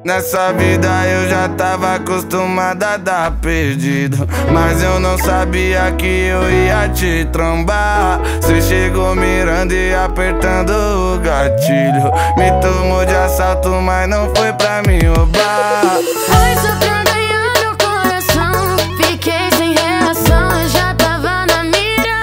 Nessa vida eu já tava acostumado a dar perdido, mas eu não sabia que eu ia te trombar. Cê chegou mirando e apertando o gatilho, me tomou de assalto, mas não foi pra me roubar. Foi só pra ganhar meu coração, fiquei sem reação, eu já tava na mira.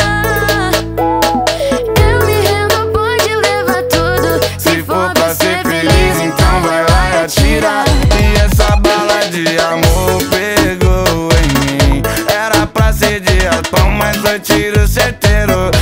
Eu me rendo, pode levar tudo, se for pra ser feliz, então vai lá e atira. E essa bala de amor pegou em mim, era pra ser de raspão, mas foi tiro certeiro.